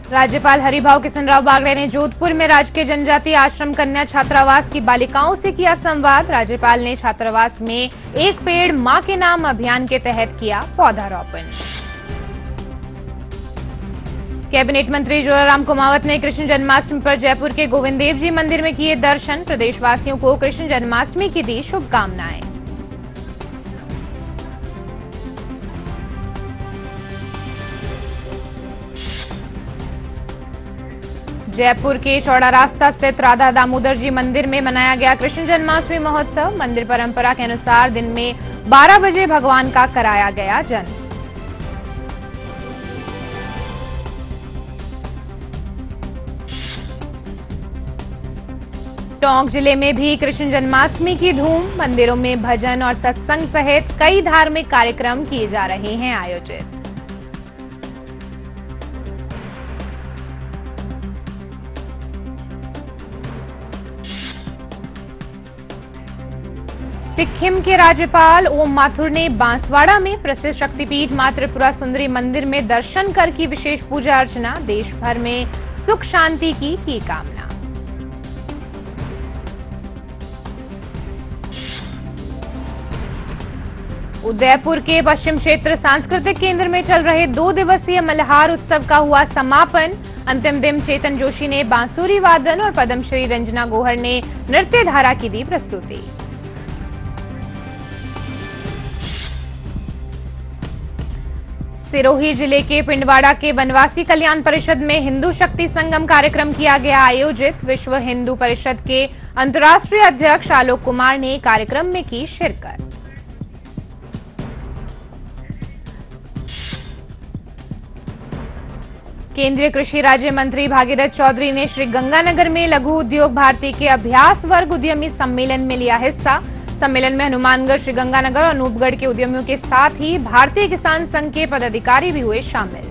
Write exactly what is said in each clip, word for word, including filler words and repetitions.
राज्यपाल हरिभाऊ किशनराव बागड़े ने जोधपुर में राजकीय जनजातीय आश्रम कन्या छात्रावास की बालिकाओं से किया संवाद। राज्यपाल ने छात्रावास में एक पेड़ मां के नाम अभियान के तहत किया पौधारोपण। कैबिनेट मंत्री जोराराम कुमावत ने कृष्ण जन्माष्टमी पर जयपुर के गोविंद देव जी मंदिर में किए दर्शन। प्रदेशवासियों को कृष्ण जन्माष्टमी की दी शुभकामनाएं। जयपुर के चौड़ा रास्ता स्थित राधा दामोदर जी मंदिर में मनाया गया कृष्ण जन्माष्टमी महोत्सव। मंदिर परंपरा के अनुसार दिन में बारह बजे भगवान का कराया गया जन्म। टोंक जिले में भी कृष्ण जन्माष्टमी की धूम। मंदिरों में भजन और सत्संग सहित कई धार्मिक कार्यक्रम किए जा रहे हैं आयोजित। सिक्किम के राज्यपाल ओम माथुर ने बांसवाड़ा में प्रसिद्ध शक्तिपीठ मां त्रिपुरा सुंदरी मंदिर में दर्शन कर की विशेष पूजा अर्चना। देश भर में सुख शांति की की कामना। उदयपुर के पश्चिम क्षेत्र सांस्कृतिक केंद्र में चल रहे दो दिवसीय मल्हार उत्सव का हुआ समापन। अंतिम दिन चेतन जोशी ने बांसुरी वादन और पद्मश्री रंजना गोहर ने नृत्य धारा की दी प्रस्तुति। सिरोही जिले के पिंडवाड़ा के वनवासी कल्याण परिषद में हिंदू शक्ति संगम कार्यक्रम किया गया आयोजित। विश्व हिंदू परिषद के अंतर्राष्ट्रीय अध्यक्ष आलोक कुमार ने कार्यक्रम में की शिरकत। केंद्रीय कृषि राज्य मंत्री भागीरथ चौधरी ने श्री गंगानगर में लघु उद्योग भारती के अभ्यास वर्ग उद्यमी सम्मेलन में लिया हिस्सा। सम्मेलन में हनुमानगढ़, श्रीगंगानगर और अनूपगढ़ के उद्यमियों के साथ ही भारतीय किसान संघ के पदाधिकारी भी हुए शामिल।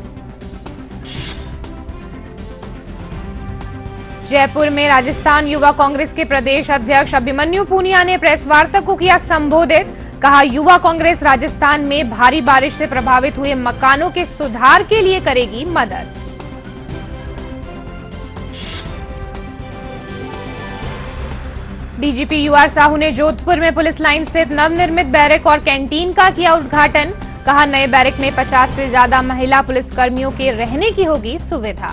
जयपुर में राजस्थान युवा कांग्रेस के प्रदेश अध्यक्ष अभिमन्यु पूनिया ने प्रेस वार्ता को किया संबोधित। कहा, युवा कांग्रेस राजस्थान में भारी बारिश से प्रभावित हुए मकानों के सुधार के लिए करेगी मदद। डीजीपी यूआर साहू ने जोधपुर में पुलिस लाइन स्थित नवनिर्मित बैरक और कैंटीन का किया उद्घाटन। कहा, नए बैरक में पचास से ज्यादा महिला पुलिस कर्मियों के रहने की होगी सुविधा।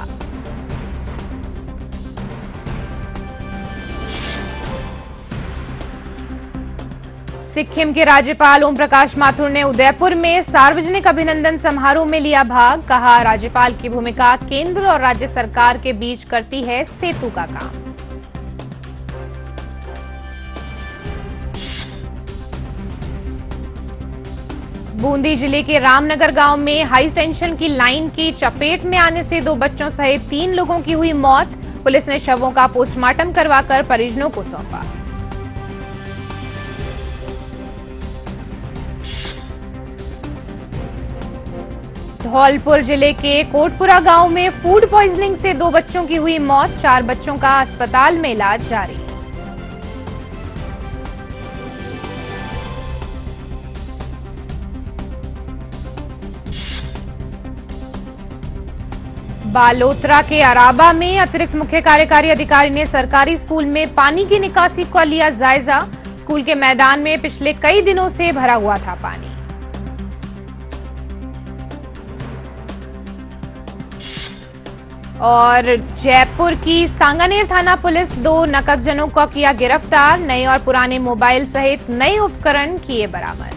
सिक्किम के राज्यपाल ओम प्रकाश माथुर ने उदयपुर में सार्वजनिक अभिनंदन समारोह में लिया भाग। कहा, राज्यपाल की भूमिका केंद्र और राज्य सरकार के बीच करती है सेतु का काम। बूंदी जिले के रामनगर गांव में हाई टेंशन की लाइन की चपेट में आने से दो बच्चों सहित तीन लोगों की हुई मौत। पुलिस ने शवों का पोस्टमार्टम करवाकर परिजनों को सौंपा। धौलपुर जिले के कोटपुरा गांव में फूड पॉइजनिंग से दो बच्चों की हुई मौत। चार बच्चों का अस्पताल में इलाज जारी। बालोतरा के अराबा में अतिरिक्त मुख्य कार्यकारी अधिकारी ने सरकारी स्कूल में पानी की निकासी का लिया जायजा। स्कूल के मैदान में पिछले कई दिनों से भरा हुआ था पानी। और जयपुर की सांगानेर थाना पुलिस दो नकबजनों को किया गिरफ्तार। नए और पुराने मोबाइल सहित नए उपकरण किए बरामद।